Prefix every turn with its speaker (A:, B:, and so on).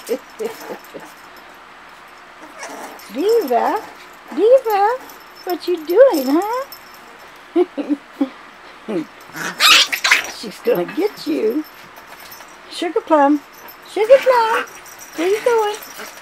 A: Diva, Diva, what you doing, huh? She's gonna get you. Sugar Plum, Sugar Plum, where you going?